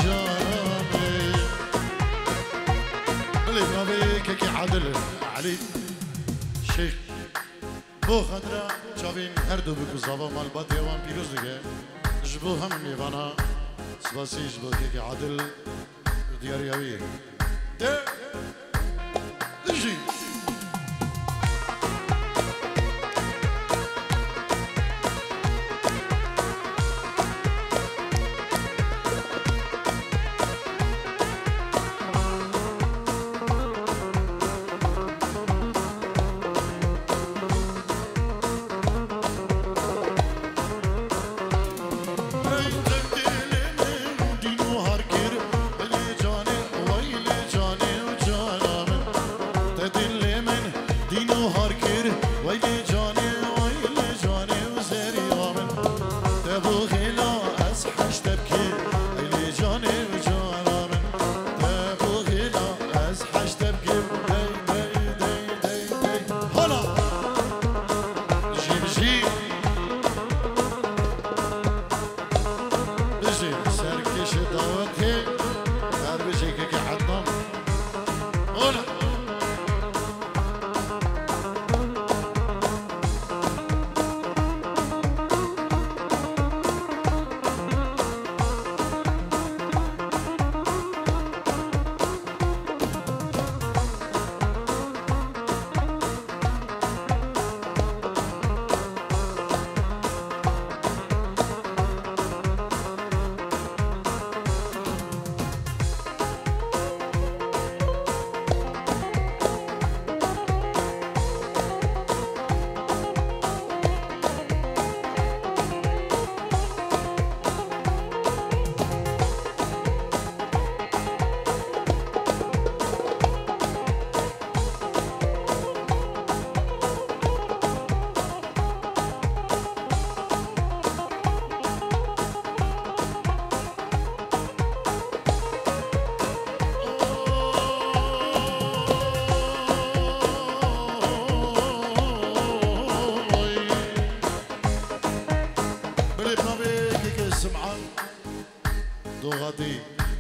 جاني اللي بابيك كي عدل علي شيخ بو خدرا چاوین هر دو بکو زاوا مال با دیوان پیروز دیگه جبو هم میوانا سباسی جبو که عادل دیاریاوی ده دجی دوغادي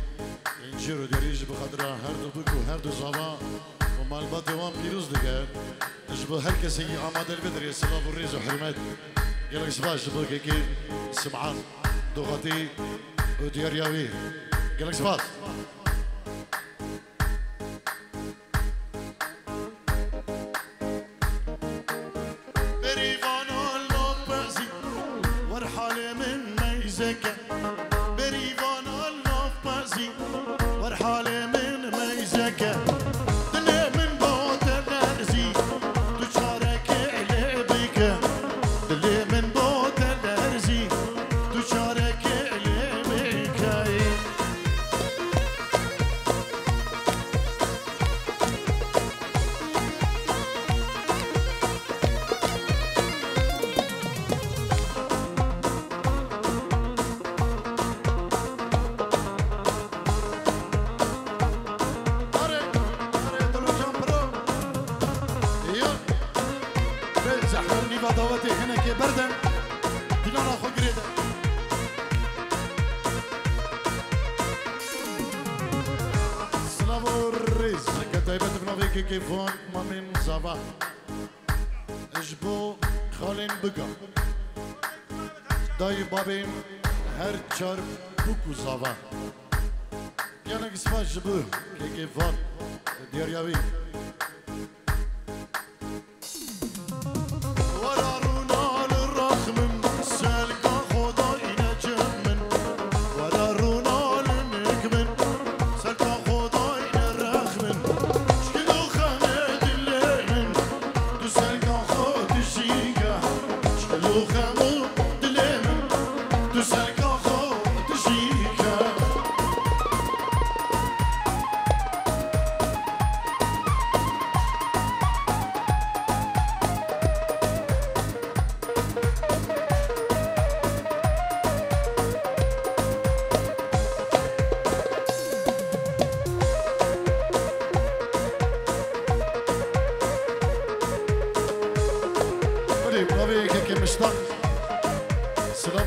انجيرو ديريج بخضرا هر دو بكو هر دو زاوا ومال با دوام بيروز ديگر جبو هر كسي آماده البدري صلاة والريز وحرمات قالك سباش جبو كيكي سمعان دوغادي وديارياوي قالك سباش بريفانو اللوبازي ورحالي من ميزكا ورحالي من ميزكة دلي من بوت الأرزي تشارك علبك دلي من بوت الأرزي تشارك علبك دعوتي هنا كي بردا دينا خو قريده سلام الريز كتايبت بنوفيكي كيفون ما من صباح اجبو خالين بقى داي بابين هر چار بوكو صباح يعني قسمه جبو كيفون ديارياوي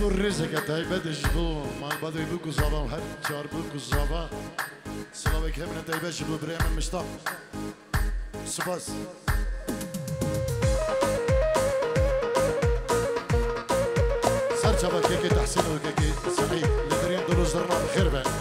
الرزق تايبد جبو مال بدو يبوكو زابا وهر چار بوكو زابا سلاوك همنا تايبد جبو بريم مشتاق سباس سر چابا كيكي تحسين وكيكي سعيد لدرين دروز درنا بخير بان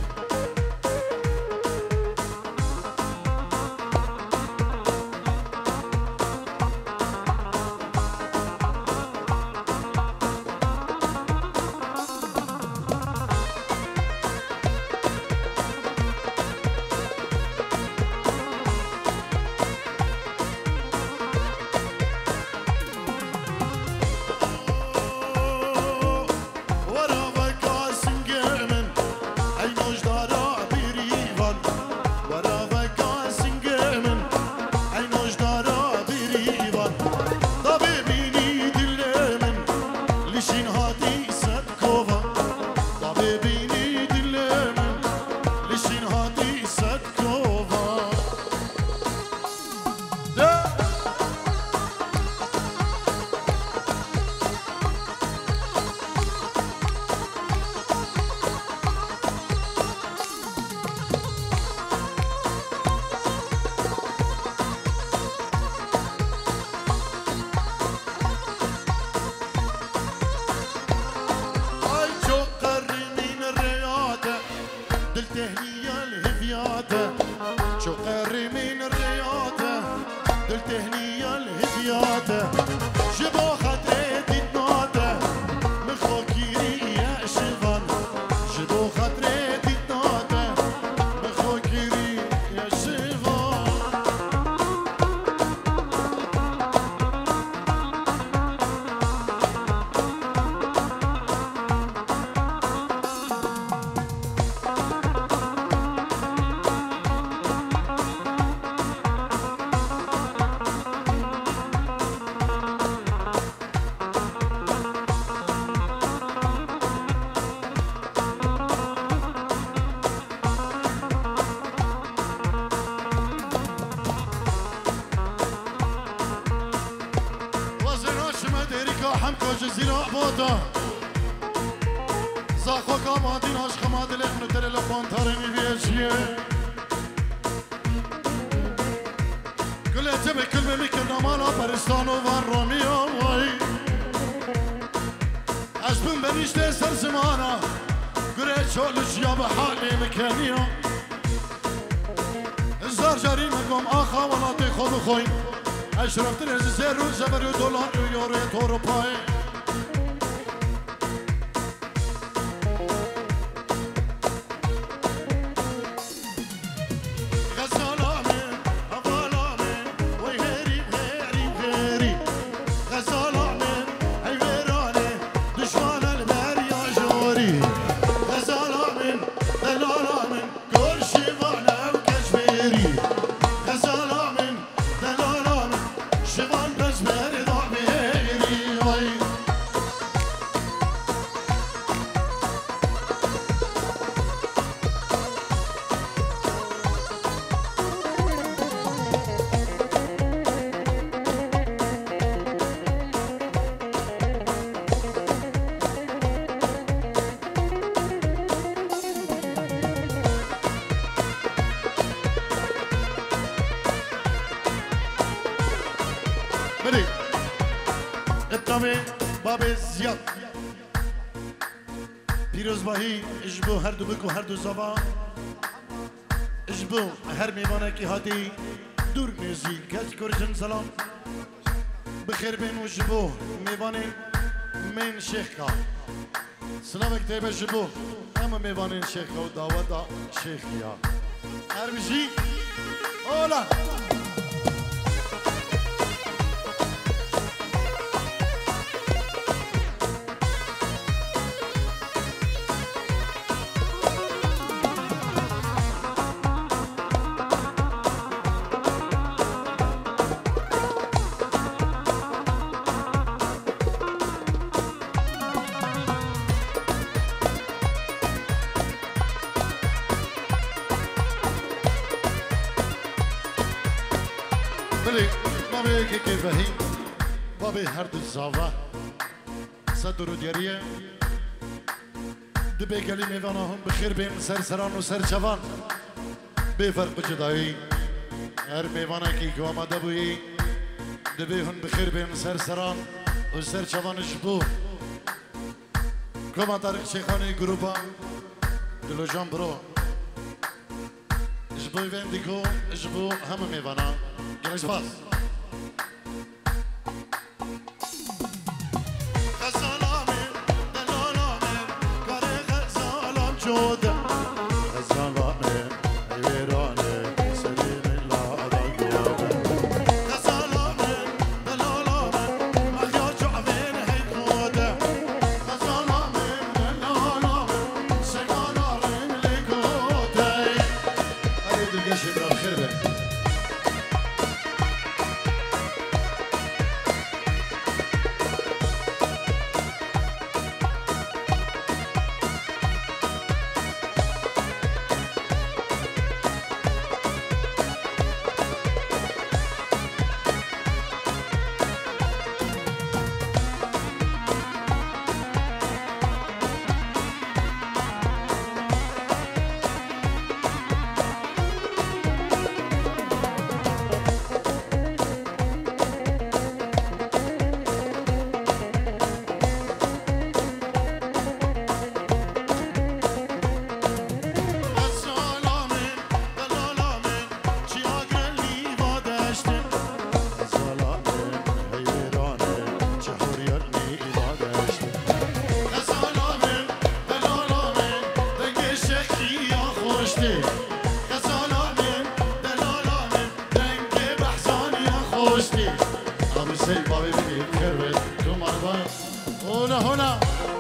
جزيرة بودا زاخو كامادين عشق مادل ابن تلفون تارمي بيشيه كل تبي كل مملكة نمانا برستان وفان روميو وي عجبن بنيشتي سر زمانا قريت شولش يا بحالي مكانيو الزار جاري مقوم آخا ولاتي خو بخوي اشرفت الزر و زبر و دولار و یورو تورو پای باب زیاد پیروز باهی اجبو هر دو بکو هر دو زبان اجبو هر میوانه کی هاتی دور نزی کج کرجن سلام بخیر بین و جبو میوانه من شیخ کا سلام اکتیبه جبو اما میوانه شیخ کا و دعوت شیخ یا هر بشی اولا بابي هرد الزاوة صدر ديارية دبي كلمة فانهم بخير بين سرسران وسرشفان بفرق جداي هر ميوانا كي كواما دبوي دبيهن بخير بين سرسران وسرشفان جبو كما طارق شيخاني جروبا دلو جان برو جبو فينديكو جبو هم ميوانا جلش باس هنا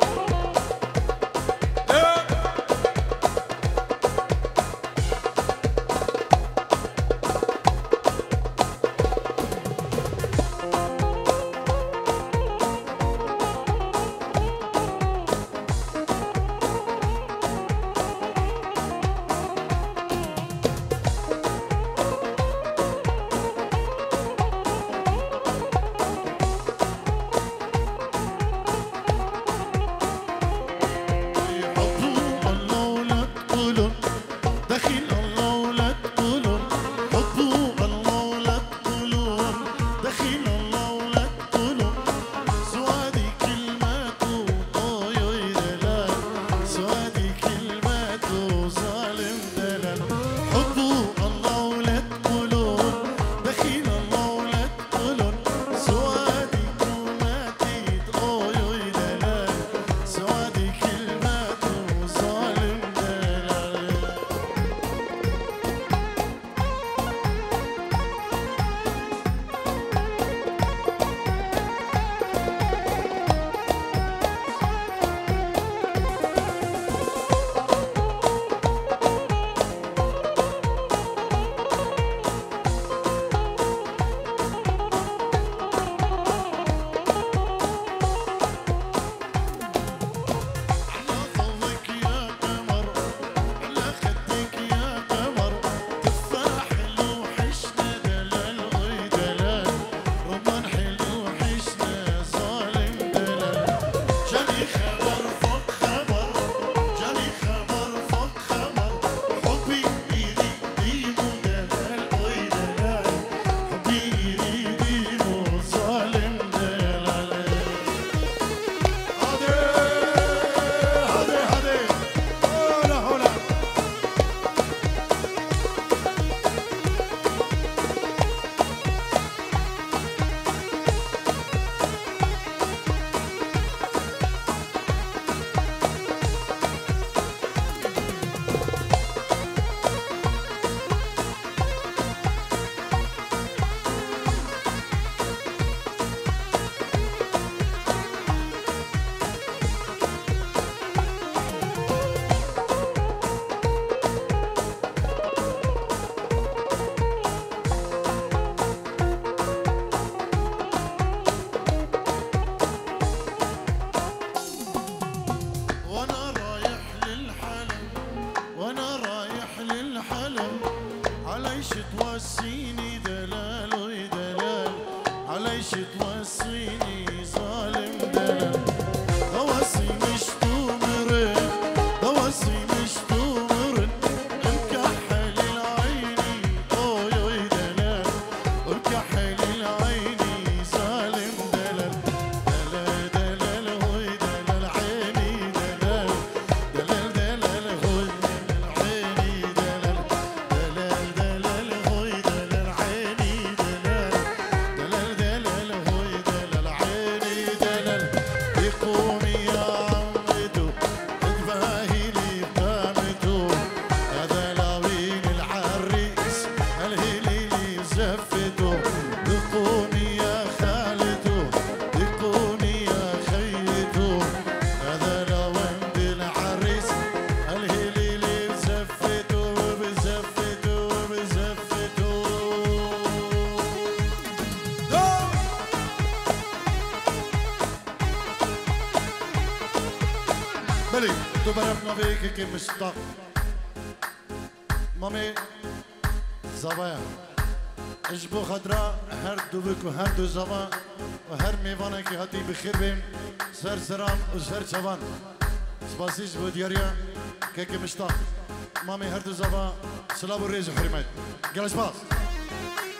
توصيني دلال ودلال عليش توصيني ظالم دلال توصي مش تمرق بلي تو برف نوی که مشتاق مامي زوايا اجبو خضراء هر دو بك وهر دو زوا وهر ميوانا كي هاتي بخير بين سر سرام وسر شوان سباسيش بو دياريا كيكي مشتاق مامي هر دو زوا سلام وريز وحرمات قال سباس